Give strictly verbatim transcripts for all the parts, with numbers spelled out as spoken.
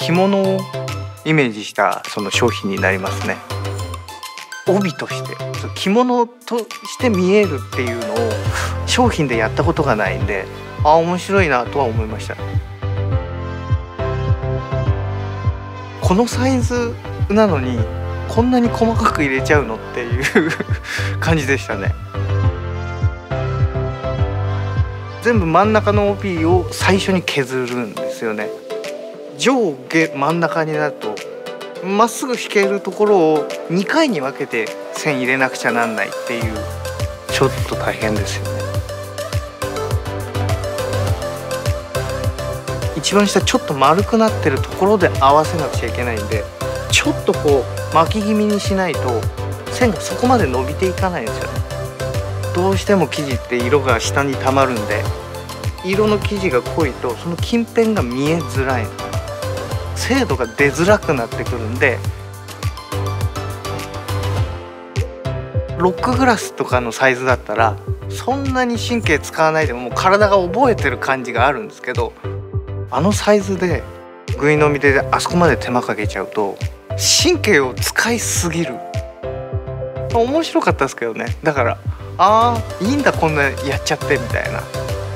着物をイメージしたその商品になりますね。帯として着物として見えるっていうのを商品でやったことがないんで、あ、面白いなとは思いました。このサイズなのにこんなに細かく入れちゃうのっていう感じでしたね。全部真ん中の帯を最初に削るんですよね。上下真ん中になるとまっすぐ引けるところをにかいに分けて線入れなくちゃなんないっていう、ちょっと大変ですよね。一番下ちょっと丸くなってるところで合わせなくちゃいけないんで、ちょっとこう巻き気味にしないと線がそこまで伸びていかないんですよね。どうしても生地って色が下にたまるんで、色の生地が濃いとその近辺が見えづらい、精度が出づらくなってくるんで、ロックグラスとかのサイズだったらそんなに神経使わないでももう体が覚えてる感じがあるんですけど、あのサイズでぐい飲みであそこまで手間かけちゃうと神経を使いすぎる。面白かったですけどね。だからああいいんだこんなやっちゃってみたいな。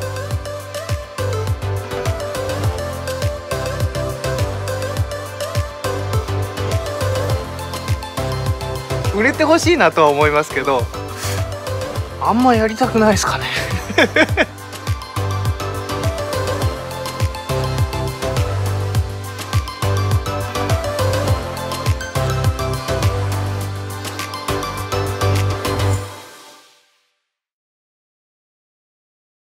売れてほしいなとは思いますけど、あんまやりたくないですかね